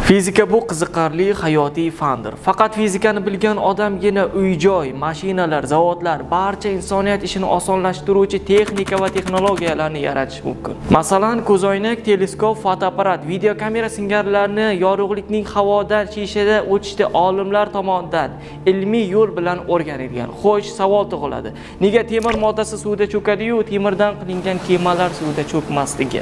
Fizika bu qiziqarli hayotiy fandir. Faqat fizikani bilgan odamgina uy-joy, mashinalar, zavodlar, barcha insoniyat ishini osonlashtiruvchi texnika va texnologiyalarni yaratish mumkin. Masalan, ko'zoynak, teleskop, fotoapparat, videokamera singarilarni yorug'likning havodan shishada o'tishda olimlar tomonidan ilmiy yo'l bilan o'rganilgan. Xo'sh, savol tug'iladi. Nega temir moddasi suvda cho'kadi-yu, temirdan qilingan kemalar suvda cho'kmasligi?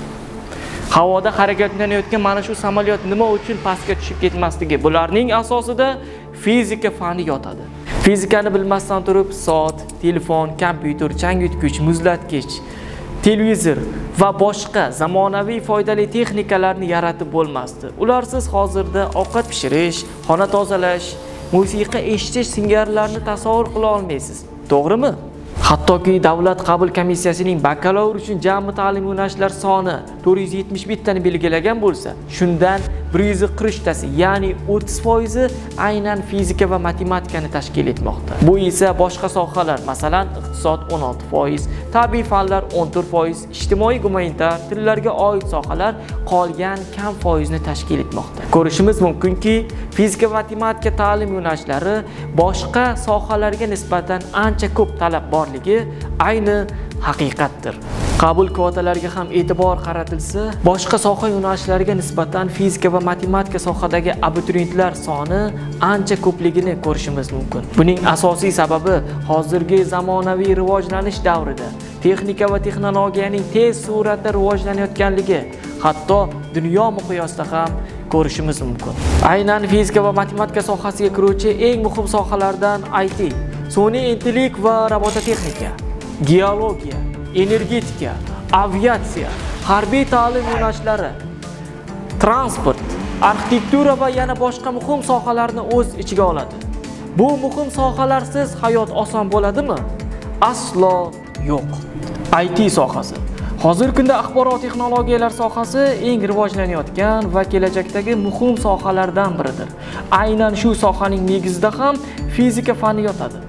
Havoda harakatlanayotgan mana shu samolyot nima uchun pastga tushib ketmasligi? Bularning asosida fizika fani yotadi. Fizikani bilmasdan turib, soat, telefon, kompyuter, changyutgich, muzlatgich, televizor va boshqa zamonaviy foydali texnikalarni yaratib bo'lmasdi. Ularsiz hozirda ovqat pishirish, xona tozalash, musiqa eshitish singarilarni tasavvur qila olmaysiz. To'g'rimi? Hattoki davlat qabul komissiyasining bakalavr uchun jami ta'lim yo'nalishlari soni 471 tani belgilagan bo'lsa, shundan 140 tasi, ya'ni 30% aynan fizika va matematikani tashkil etmoqda. Bu esa boshqa sohalar, masalan, iqtisod 16%, tabiiy fanlar 14%, ijtimoiy gumanitar, tillarga oid sohalar qolgan kam foizni tashkil etmoqda. Ko'rishimiz mumkinki, fizika va matematika ta'lim yo'nalishlari boshqa sohalarga nisbatan ancha ko'p talab borligi ayni haqiqatdir. Qabul kvotalariga ham e'tibor qaratilsa, boshqa soha yo'nalishlariga nisbatan fizika va matematika sohadagi abituriyentlar soni ancha ko'pligini ko'rishimiz mumkin. Buning asosiy sababi hozirgi zamonaviy rivojlanish davrida texnika va texnologiyaning tez suratda rivojlanayotganligi, hatto dunyo miqyosida ham ko'rishimiz mumkin. Aynan fizika va matematika sohasiga kiruvchi eng muhim sohalardan IT, sun'iy intellekt va robototexnika, geologiya, energetika, aviatsiya, harbiy ta'lim yo'nalishlari, transport, arxitektura va yana boshqa muhim sohalarni o'z ichiga oladi. Bu muhim sohalarsiz hayot oson bo'ladimi? Aslo yo'q. IT sohasi. Hozirgi kunda axborot texnologiyalar sohasi eng rivojlanayotgan va kelajakdagi muhim sohalardan biridir. Aynan shu sohaning negizida ham fizika fani yotadi.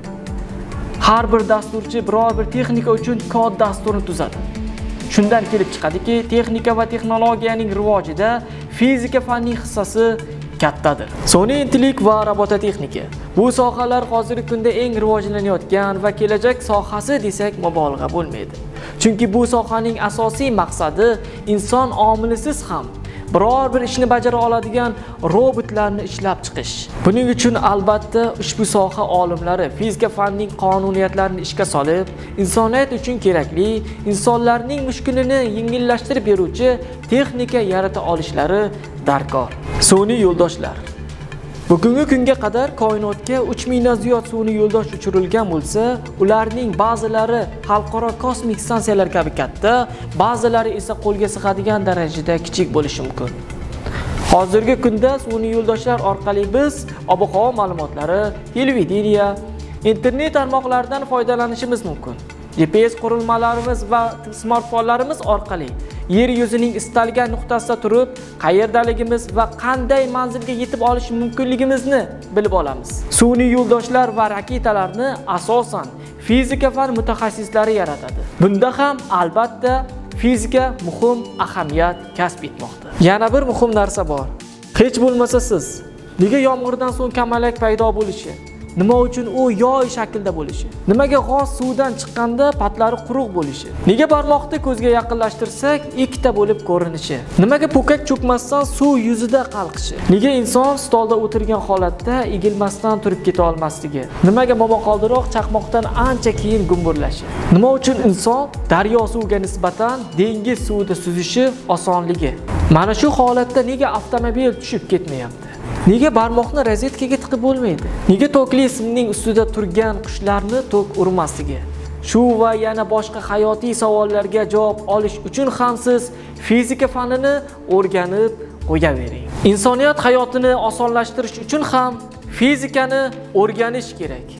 Har bir dasturchi biror bir texnika uchun kod dasturini tuzadi. Shundan kelib chiqadiki, texnika va texnologiyaning rivojida fizika fanining hissasi kattadir. Sun'iy intellekt va robototexnika. Bu sohalar hozirgi kunda eng rivojlanayotgan va kelajak sohasi desak mubolag'a bo'lmaydi. Chunki bu sohaning asosiy maqsadi inson omilisiz ham biror bir ishni bajara oladigan robotlarni ishlab chiqish. Buning uchun albatta ushbu soha olimlari fizika fanining qonuniyatlarini ishga solib, insoniyat uchun kerakli, insonlarning mushkulini yengillashtirib beruvchi texnika yarata olishlari darkor. Sun'iy yo'ldoshlar. Bugungi kunga qadar koinotga 3000 dan ziyod sun'iy yo'ldosh uchirilgan bo'lsa, ularning ba'zilari xalqaro kosmik stansiyalar kabi katta, ba'zilari esa qo'lga sig'adigan darajada kichik bo'lishi mumkin. Hozirgi kunda sun'iy yo'ldoshlar orqali biz ob-havo ma'lumotlari, televideniya, internet tarmoqlaridan foydalanishimiz mumkin. GPS qurilmalarimiz va smartfonlarimiz orqali yer yuzining istalgan nuqtasida turib, qayerdaligimiz va qanday manzilga yetib olish mumkinligimizni bilib olamiz. Sun'iy yo'ldoshlar va raketalarni asosan fizika fan mutaxassislari yaratadi. Bunda ham albatta fizika muhim ahamiyat kasb etmoqda. Yana bir muhim narsa bor. Hech bo'lmasa siz nega yomg'irdan so'ng kamalak paydo bo'lishi? Nima uchun u yoy shaklda bo'lishi? Nimaga g'oz suvdan chiqqanda patlari quruq bo'lishi? Nega barmoqni ko'zga yaqinlashtirsak ikkita bo'lib ko'rinishi? Nimaga po'kat cho'kmasdan suv yuzida qalqishi? Nega inson stolda o'tirgan holatda egilmasdan turib keta olmasligi? Nimaga momaqaldiroq chaqmoqdan ancha keyin gumburlashi? Nima uchun inson daryo suviga nisbatan dengiz suvida suzishi osonligi? Mana shu holatda nega avtomobil tushib ketmayapti? Nega barmoqni rozetkaga tiqib bo'lmaydi? Nega tokli simning ustida turgan qushlarni tok urmasligi? Shu va yana boshqa hayotiy savollarga javob olish uchun ham siz fizika fanini o'rganib qo'yavering. Insoniyat hayotini osonlashtirish uchun ham fizikani o'rganish kerak.